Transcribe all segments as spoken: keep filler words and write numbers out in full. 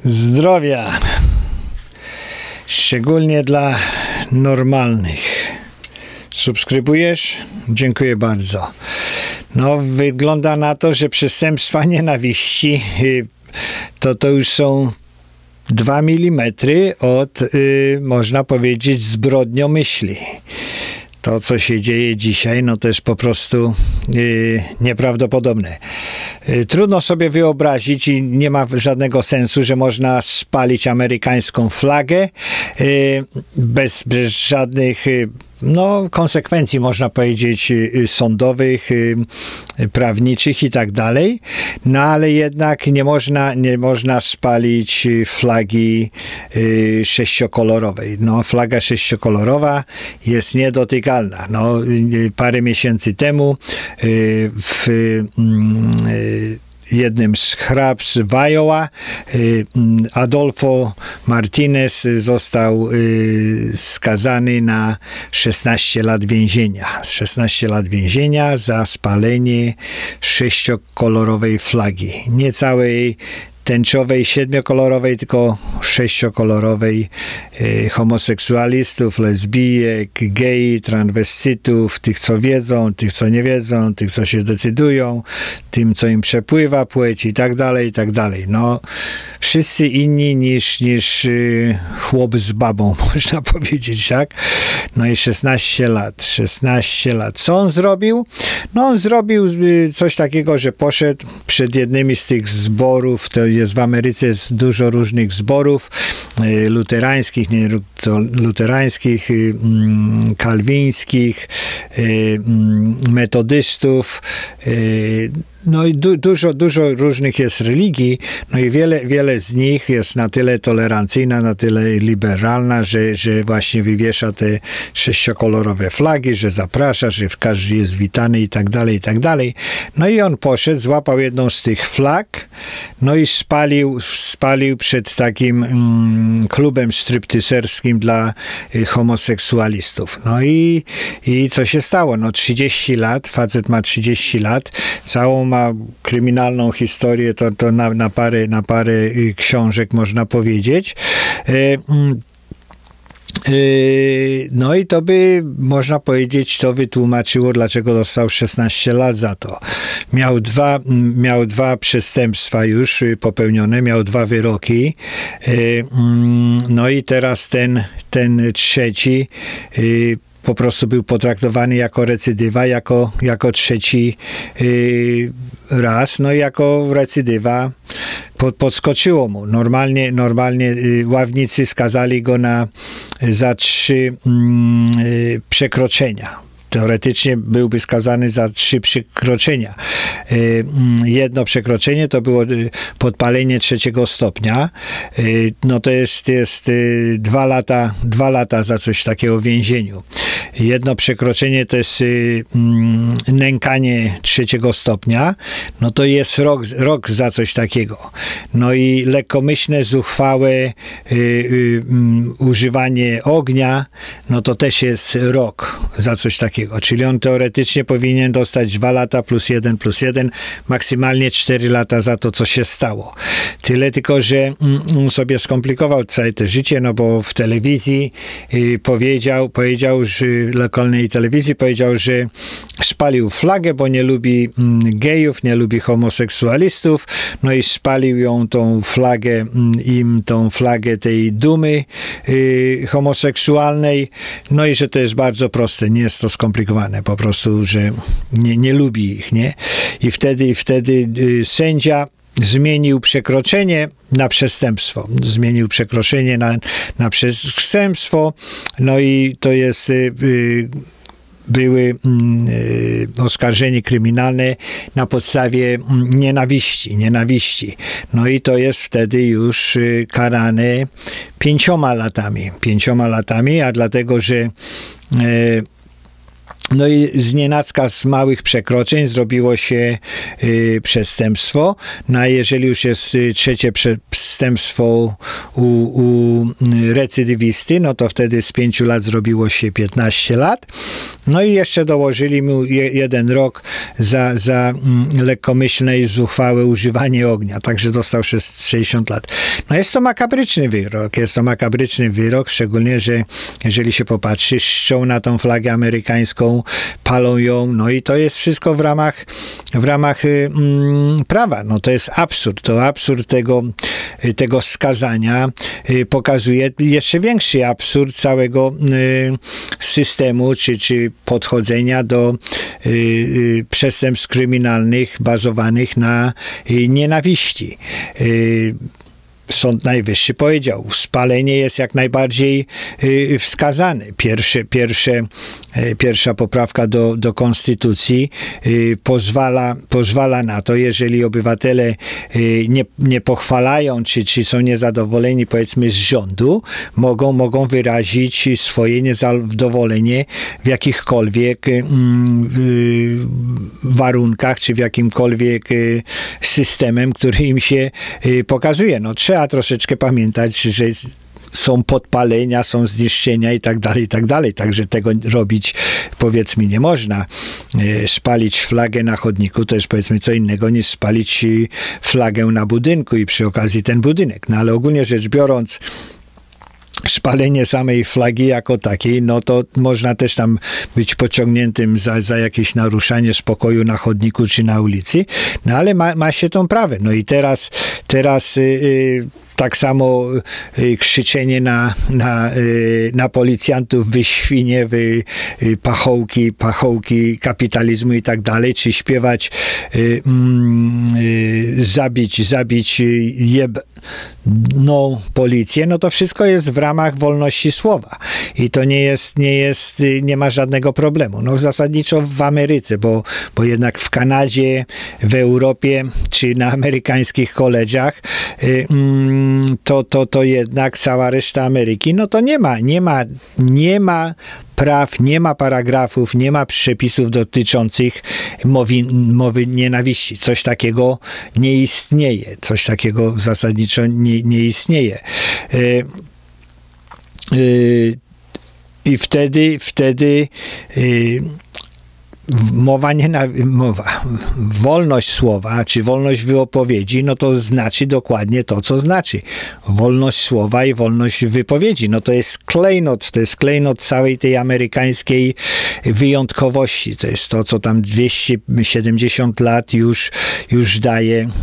Zdrowia, szczególnie dla normalnych. Subskrybujesz? Dziękuję bardzo. No, wygląda na to, że przestępstwa nienawiści to to już są dwa milimetry od, y, można powiedzieć, zbrodniomyśli. To, co się dzieje dzisiaj, no to jest po prostu y, nieprawdopodobne. Y, trudno sobie wyobrazić i nie ma żadnego sensu, że można spalić amerykańską flagę y, bez, bez żadnych y, no, konsekwencji, można powiedzieć, sądowych, prawniczych i tak dalej. No, ale jednak nie można, nie można spalić flagi sześciokolorowej. No, flaga sześciokolorowa jest niedotykalna. No, parę miesięcy temu w jednym z hrabstw w Iowa Adolfo Martinez został skazany na szesnaście lat więzienia. szesnaście lat więzienia za spalenie sześciokolorowej flagi. Nie całej tęczowej, siedmiokolorowej, tylko sześciokolorowej, e, homoseksualistów, lesbijek, gej, transwestytów, tych, co wiedzą, tych, co nie wiedzą, tych, co się decydują, tym, co im przepływa płeć i tak dalej, i tak dalej. No, wszyscy inni niż, niż y, chłop z babą, można powiedzieć, tak? No i szesnaście lat, szesnaście lat. Co on zrobił? No, on zrobił y, coś takiego, że poszedł przed jednymi z tych zborów, to jest w Ameryce jest dużo różnych zborów y, luterańskich, nie to luterańskich, y, mm, kalwińskich, y, mm, metodystów, y, no i du dużo, dużo różnych jest religii, no i wiele, wiele z nich jest na tyle tolerancyjna, na tyle liberalna, że, że właśnie wywiesza te sześciokolorowe flagi, że zaprasza, że każdy jest witany i tak dalej, i tak dalej. No i on poszedł, złapał jedną z tych flag, no i spalił, spalił przed takim mm, klubem stripteaserskim dla y, homoseksualistów. No i, i co się stało? No trzydzieści lat, facet ma trzydzieści lat, całą ma kryminalną historię, to, to na, na, parę, na parę książek można powiedzieć. No i to by, można powiedzieć, to wytłumaczyło, dlaczego dostał szesnaście lat za to. Miał dwa, miał dwa przestępstwa już popełnione, miał dwa wyroki. No i teraz ten, ten trzeci po prostu był potraktowany jako recydywa, jako, jako trzeci yy, raz, no i jako recydywa pod, podskoczyło mu. Normalnie, normalnie yy, ławnicy skazali go na, za trzy yy, przekroczenia. Teoretycznie byłby skazany za trzy przekroczenia. Jedno przekroczenie to było podpalenie trzeciego stopnia. No to jest, jest dwa lata, dwa lata za coś takiego w więzieniu. Jedno przekroczenie to jest nękanie trzeciego stopnia. No to jest rok, rok za coś takiego. No i lekkomyślne, zuchwałe y, y, um, używanie ognia, no to też jest rok za coś takiego. Czyli on teoretycznie powinien dostać dwa lata plus jeden plus jeden, maksymalnie cztery lata za to, co się stało. Tyle tylko, że on sobie skomplikował całe to życie, no bo w telewizji y, powiedział, powiedział, że lokalnej telewizji powiedział, że spalił flagę, bo nie lubi mm, gejów, nie lubi homoseksualistów, no i spalił ją, tą flagę, mm, im tą flagę tej dumy y, homoseksualnej, no i że to jest bardzo proste, nie jest to skomplikowane, po prostu, że nie, nie lubi ich, nie? I wtedy, wtedy y, sędzia zmienił przekroczenie na przestępstwo. Zmienił przekroczenie na, na przestępstwo, no i to jest y, y, były y, oskarżenie kryminalne na podstawie nienawiści, nienawiści. No i to jest wtedy już y, karane pięcioma latami. Pięcioma latami, a dlatego, że y, No i znienacka z małych przekroczeń zrobiło się y, przestępstwo. No a jeżeli już jest y, trzecie przestępstwo u, u recydywisty, no to wtedy z pięciu lat zrobiło się piętnaście lat. No i jeszcze dołożyli mu je, jeden rok za, za mm, lekkomyślne i zuchwałe używanie ognia. Także dostał sześćdziesiąt lat. No jest to makabryczny wyrok. Jest to makabryczny wyrok, szczególnie, że jeżeli się popatrzy, czczą na tą flagę amerykańską, palą ją, no i to jest wszystko w ramach, w ramach mm, prawa. No to jest absurd. To absurd tego, tego skazania y, pokazuje jeszcze większy absurd całego y, systemu, czy, czy podchodzenia do y, y, przestępstw kryminalnych bazowanych na y, nienawiści. Y, Sąd Najwyższy powiedział, spalenie jest jak najbardziej y, wskazane. Pierwsze, pierwsze, y, pierwsza poprawka do, do Konstytucji y, pozwala, pozwala na to, jeżeli obywatele y, nie, nie pochwalają, czy, czy są niezadowoleni, powiedzmy, z rządu, mogą, mogą wyrazić swoje niezadowolenie w jakichkolwiek y, y, warunkach, czy w jakimkolwiek y, systemem, który im się y, pokazuje. No, trzeba Trzeba troszeczkę pamiętać, że są podpalenia, są zniszczenia i tak dalej, i tak dalej. Także tego robić, powiedzmy, nie można. Spalić flagę na chodniku to jest, powiedzmy, co innego niż spalić flagę na budynku i przy okazji ten budynek. No ale ogólnie rzecz biorąc, spalenie samej flagi jako takiej, no to można też tam być pociągniętym za, za jakieś naruszanie spokoju na chodniku czy na ulicy, no ale ma, ma się tą prawę. No i teraz, teraz yy, tak samo y, krzyczenie na, na, y, na policjantów, wy świnie, wy y, pachołki, pachołki kapitalizmu i tak dalej, czy śpiewać y, y, zabić, zabić jedną policję, no to wszystko jest w ramach wolności słowa. I to nie jest, nie jest, nie ma żadnego problemu. No zasadniczo w Ameryce, bo, bo jednak w Kanadzie, w Europie, czy na amerykańskich koledziach y, mm, to, to, to jednak cała reszta Ameryki, no to nie ma, nie ma, nie ma praw, nie ma paragrafów, nie ma przepisów dotyczących mowy, mowy nienawiści. Coś takiego nie istnieje. Coś takiego zasadniczo nie, nie istnieje. Yy, yy, I wtedy, wtedy yy, mowa, nie na, mowa, wolność słowa, czy wolność wypowiedzi, no to znaczy dokładnie to, co znaczy. Wolność słowa i wolność wypowiedzi. No to jest klejnot, to jest klejnot całej tej amerykańskiej wyjątkowości. To jest to, co tam dwieście siedemdziesiąt lat już, już daje e,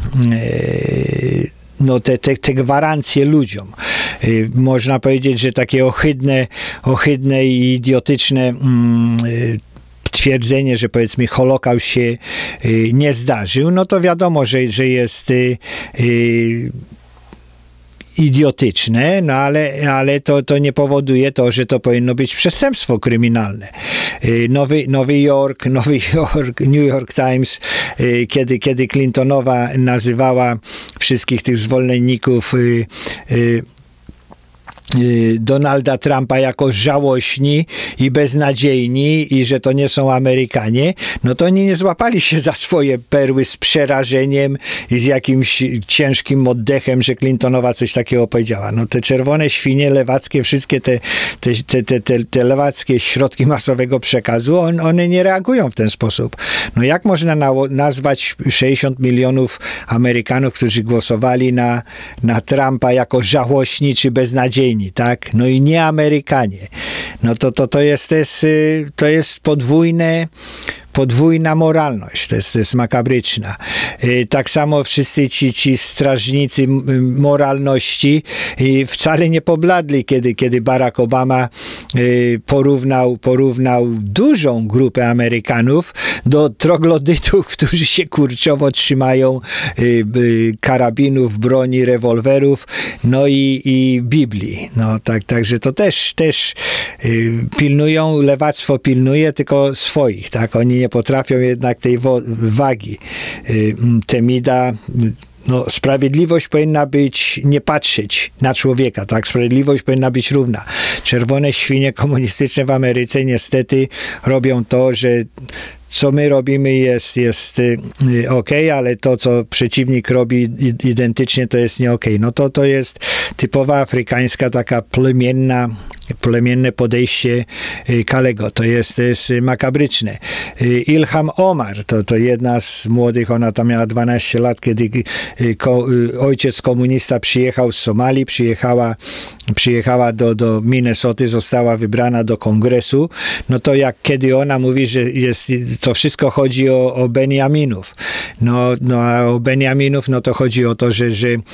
no te, te, te gwarancje ludziom. Y, można powiedzieć, że takie ohydne, ohydne i idiotyczne mm, y, twierdzenie, że powiedzmy Holokaust się y, nie zdarzył, no to wiadomo, że, że jest y, y, idiotyczne, no ale, ale to, to nie powoduje to, że to powinno być przestępstwo kryminalne. Y, Nowy, Nowy Jork, Nowy Jork, New York Times, y, kiedy, kiedy Clintonowa nazywała wszystkich tych zwolenników y, y, Donalda Trumpa jako żałośni i beznadziejni i że to nie są Amerykanie, no to oni nie złapali się za swoje perły z przerażeniem i z jakimś ciężkim oddechem, że Clintonowa coś takiego powiedziała. No te czerwone świnie lewackie, wszystkie te, te, te, te, te, te lewackie środki masowego przekazu, on, one nie reagują w ten sposób. No jak można na, nazwać sześćdziesiąt milionów Amerykanów, którzy głosowali na, na Trumpa jako żałośni czy beznadziejni? Tak? No i nie Amerykanie. No to, to, to, jest, to, jest, to jest podwójne podwójna moralność, to jest, to jest makabryczna. Tak samo wszyscy ci, ci strażnicy moralności wcale nie pobladli, kiedy, kiedy Barack Obama porównał, porównał dużą grupę Amerykanów do troglodytów, którzy się kurczowo trzymają karabinów, broni, rewolwerów, no i, i Biblii. No tak, także to też, też pilnują, lewactwo pilnuje tylko swoich, tak? Oni nie potrafią jednak tej wagi. Temida no, sprawiedliwość powinna być, nie patrzeć na człowieka, tak? Sprawiedliwość powinna być równa. Czerwone świnie komunistyczne w Ameryce niestety robią to, że co my robimy jest, jest y, ok, ale to, co przeciwnik robi identycznie, to jest nie ok. No to, to jest typowa afrykańska, taka plemienna, plemienne podejście y, Kalego. To jest, to jest makabryczne. Y, Ilham Omar, to, to jedna z młodych, ona tam miała dwanaście lat, kiedy y, ko, y, ojciec komunista przyjechał z Somalii, przyjechała, przyjechała do, do Minnesoty, została wybrana do kongresu, no to jak kiedy ona mówi, że jest to wszystko chodzi o, o Beniaminów. No, no a o Beniaminów, no to chodzi o to, że, że yy,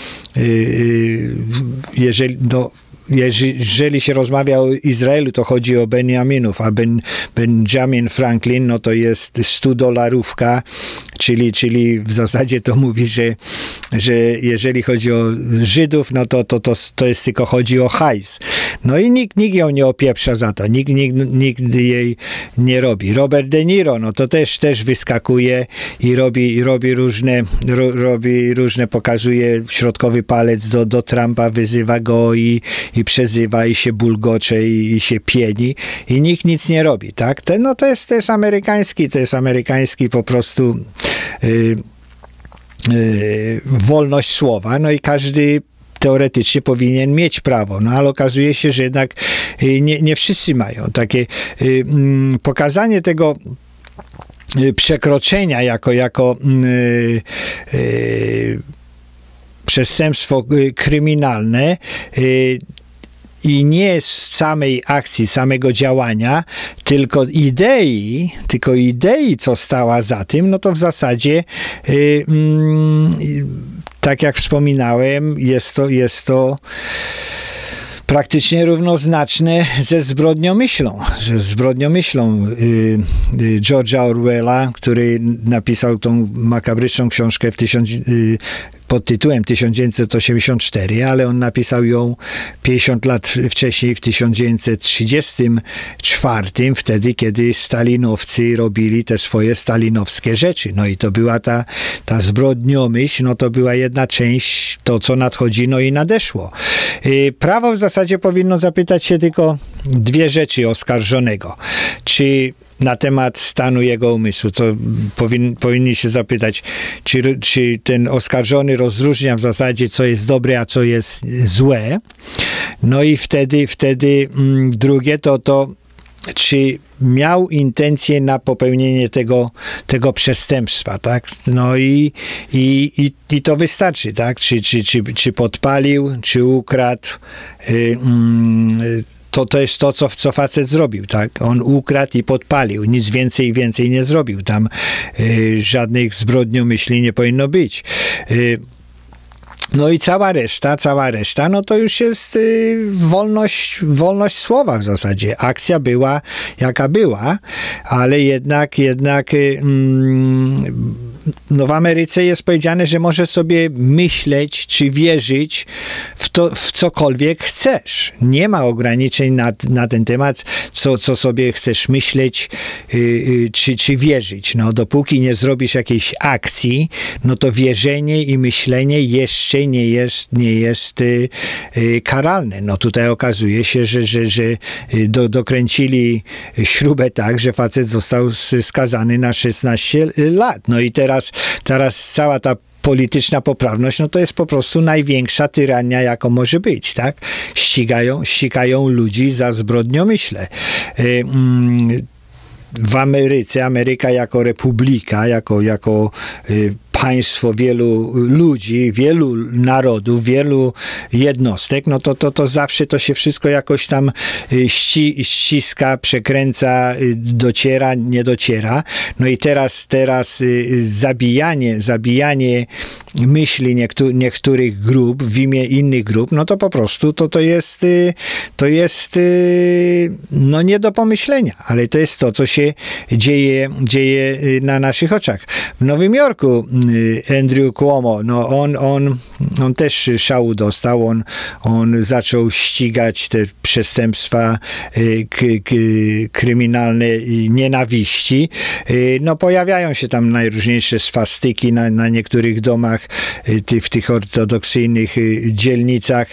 jeżeli, no, jeżeli się rozmawia o Izraelu, to chodzi o Beniaminów, a ben, Benjamin Franklin, no to jest stu dolarówka, czyli, czyli w zasadzie to mówi, że, że jeżeli chodzi o Żydów, no to, to, to, to jest tylko chodzi o hajs. No i nikt, nikt ją nie opieprza za to, nikt, nikt, nikt jej nie robi. Robert De Niro, no to też, też wyskakuje i robi, i robi różne, ro, robi różne, pokazuje środkowy palec do, do Trumpa, wyzywa go i, i przezywa i się bulgocze i, i się pieni i nikt nic nie robi, tak? To, no to jest, to jest amerykański, to jest amerykański po prostu yy, yy, wolność słowa, no i każdy teoretycznie powinien mieć prawo, no ale okazuje się, że jednak yy, nie, nie wszyscy mają. Takie yy, pokazanie tego yy, przekroczenia jako, jako yy, yy, przestępstwo yy, kryminalne yy, i nie z samej akcji, samego działania, tylko idei, tylko idei, co stała za tym, no to w zasadzie yy, mm, tak jak wspominałem, jest to, jest to praktycznie równoznaczne ze zbrodniomyślą, ze zbrodniomyślą yy, yy, George'a Orwella, który napisał tą makabryczną książkę w tysiąc, yy, pod tytułem tysiąc dziewięćset osiemdziesiąt cztery, ale on napisał ją pięćdziesiąt lat wcześniej, w tysiąc dziewięćset trzydziestym czwartym, wtedy, kiedy stalinowcy robili te swoje stalinowskie rzeczy. No i to była ta, ta zbrodniomyśl, no to była jedna część, to co nadchodzi, no i nadeszło. Prawo w zasadzie powinno zapytać się tylko dwie rzeczy oskarżonego. Czy na temat stanu jego umysłu. To powin, powinni się zapytać, czy, czy ten oskarżony rozróżnia w zasadzie, co jest dobre, a co jest złe. No i wtedy, wtedy mm, drugie to to, czy miał intencję na popełnienie tego, tego przestępstwa, tak? No i, i, i, i to wystarczy, tak? Czy, czy, czy, czy podpalił, czy ukradł, yy, yy, To, to jest to, co, co facet zrobił, tak? On ukradł i podpalił. Nic więcej i więcej nie zrobił. Tam y, żadnych zbrodniomyśli nie powinno być. Y, No i cała reszta, cała reszta, no to już jest y, wolność, wolność słowa w zasadzie. Akcja była jaka była, ale jednak, jednak y, mm, no w Ameryce jest powiedziane, że możesz sobie myśleć, czy wierzyć w to, w cokolwiek chcesz. Nie ma ograniczeń na, na ten temat, co, co sobie chcesz myśleć, y, y, czy, czy wierzyć. No dopóki nie zrobisz jakiejś akcji, no to wierzenie i myślenie jeszcze nie jest, nie jest y, y, karalne. No tutaj okazuje się, że, że, że do, dokręcili śrubę tak, że facet został skazany na szesnaście lat. No i teraz, teraz cała ta polityczna poprawność, no to jest po prostu największa tyrania, jaką może być, tak? Ścigają, ścigają ludzi za zbrodniomyśle. Y, mm, w Ameryce, Ameryka jako republika, jako, jako y, państwo wielu ludzi, wielu narodów, wielu jednostek, no to, to, to zawsze to się wszystko jakoś tam ści, ściska, przekręca, dociera, nie dociera. No i teraz, teraz zabijanie, zabijanie myśli niektó- niektórych grup w imię innych grup, no to po prostu to, to jest to jest no nie do pomyślenia, ale to jest to, co się dzieje, dzieje na naszych oczach. W Nowym Jorku Andrew Cuomo, no on, on, on też szału dostał, on, on zaczął ścigać te przestępstwa k, k, kryminalne i nienawiści. No pojawiają się tam najróżniejsze swastyki na, na niektórych domach, w tych ortodoksyjnych dzielnicach,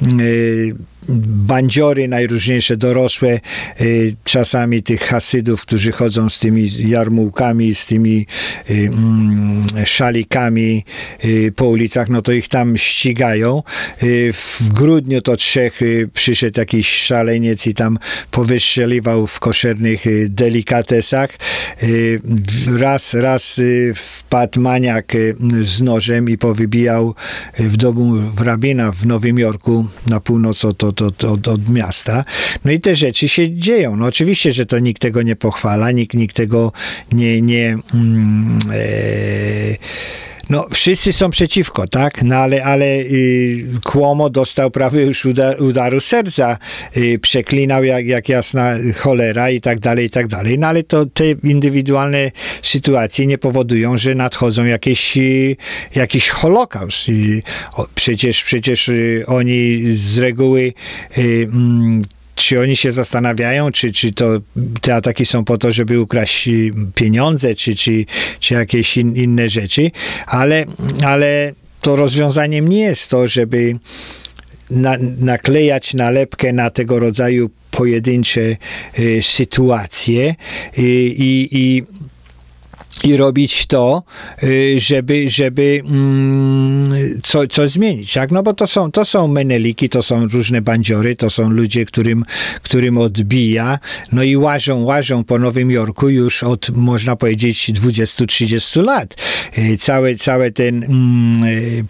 bandziory najróżniejsze dorosłe, y, czasami tych hasydów, którzy chodzą z tymi jarmułkami, z tymi y, mm, szalikami y, po ulicach, no to ich tam ścigają. Y, w grudniu to trzech y, przyszedł jakiś szaleniec i tam powystrzeliwał w koszernych y, delikatesach. Y, raz, raz y, wpadł maniak y, z nożem i powybijał y, w domu w rabina w Nowym Jorku, na północ od Od, od, od, od miasta. No i te rzeczy się dzieją. No oczywiście, że to nikt tego nie pochwala, nikt, nikt tego nie, nie mm, e, no wszyscy są przeciwko, tak? No ale, ale y, Cuomo dostał prawie już udar, udaru serca, y, przeklinał jak, jak jasna cholera i tak dalej, i tak dalej. No ale to te indywidualne sytuacje nie powodują, że nadchodzą jakieś, y, jakiś holokaust. Y, o, przecież, przecież y, oni z reguły y, mm, czy oni się zastanawiają, czy, czy to te ataki są po to, żeby ukraść pieniądze, czy, czy, czy jakieś in, inne rzeczy, ale, ale to rozwiązaniem nie jest to, żeby na, naklejać nalepkę na tego rodzaju pojedyncze y, sytuacje i, i, i i robić to, żeby, żeby mm, co, coś zmienić, tak? No bo to są, to są meneliki, to są różne bandziory, to są ludzie, którym, którym odbija, no i łażą, łażą po Nowym Jorku już od, można powiedzieć, dwudziestu trzydziestu lat. Cały, cały ten mm,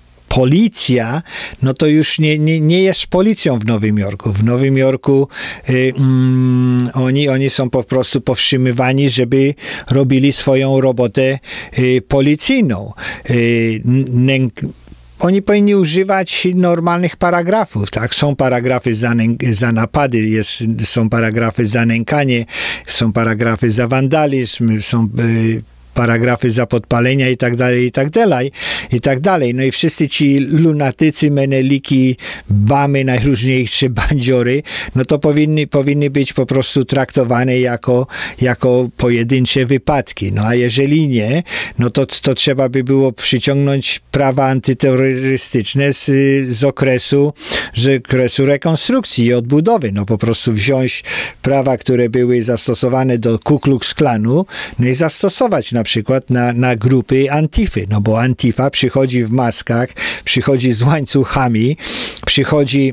policja, no to już nie, nie, nie jest policją w Nowym Jorku. W Nowym Jorku y, mm, oni, oni są po prostu powstrzymywani, żeby robili swoją robotę y, policyjną. Y, nęk, Oni powinni używać normalnych paragrafów, tak? Są paragrafy za, za napady, jest, są paragrafy za nękanie, są paragrafy za wandalizm, są y, paragrafy za podpalenia i tak dalej, i tak dalej, i tak dalej. No i wszyscy ci lunatycy, meneliki, bamy, najróżniejsze bandziory, no to powinny, powinny być po prostu traktowane jako, jako pojedyncze wypadki. No a jeżeli nie, no to, to trzeba by było przyciągnąć prawa antyterrorystyczne z, z okresu, z okresu rekonstrukcji i odbudowy. No po prostu wziąć prawa, które były zastosowane do Ku Klux Klanu, no i zastosować na przykład na, na grupy Antify, no bo Antifa przychodzi w maskach, przychodzi z łańcuchami, przychodzi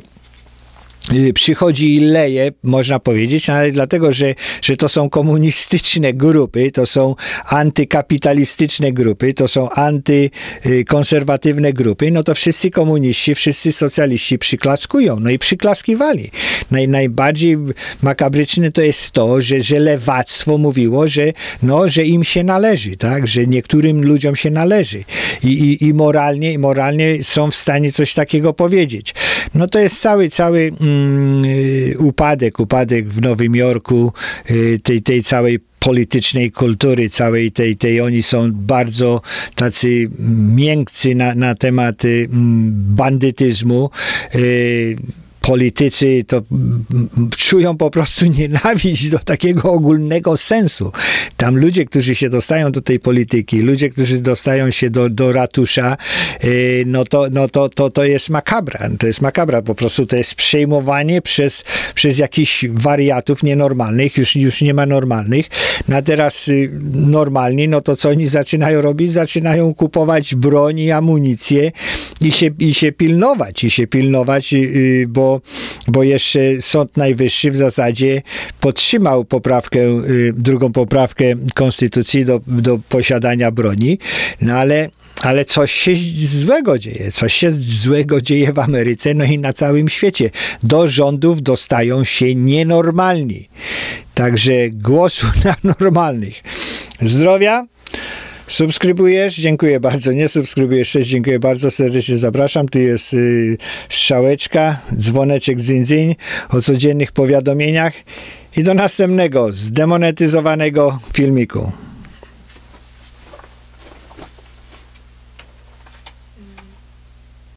przychodzi i leje, można powiedzieć, ale dlatego, że, że to są komunistyczne grupy, to są antykapitalistyczne grupy, to są antykonserwatywne grupy, no to wszyscy komuniści, wszyscy socjaliści przyklaskują, no i przyklaskiwali. Naj, najbardziej makabryczne to jest to, że, że lewactwo mówiło, że, no, że im się należy, tak, że niektórym ludziom się należy i, i, i moralnie, i moralnie są w stanie coś takiego powiedzieć. No to jest cały, cały upadek, upadek w Nowym Jorku, tej, tej całej politycznej kultury, całej tej, tej oni są bardzo tacy miękcy na, na temat bandytyzmu. Politycy to czują po prostu nienawiść do takiego ogólnego sensu. Tam ludzie, którzy się dostają do tej polityki, ludzie, którzy dostają się do, do ratusza, no, to, no to, to, to jest makabra. To jest makabra. Po prostu to jest przejmowanie przez, przez jakichś wariatów nienormalnych. Już, już nie ma normalnych. No a teraz normalni, no to co oni zaczynają robić? Zaczynają kupować broń i amunicję i się, i się pilnować. I się pilnować, bo bo jeszcze Sąd Najwyższy w zasadzie podtrzymał poprawkę, drugą poprawkę Konstytucji do, do posiadania broni, no ale, ale coś się złego dzieje, coś się złego dzieje w Ameryce, no i na całym świecie. Do rządów dostają się nienormalni. Także głosu na normalnych. Zdrowia. Subskrybujesz? Dziękuję bardzo. Nie subskrybujesz też? Dziękuję bardzo. Serdecznie zapraszam. Tu jest y, strzałeczka, dzwoneczek dzyń, dzyń o codziennych powiadomieniach i do następnego zdemonetyzowanego filmiku.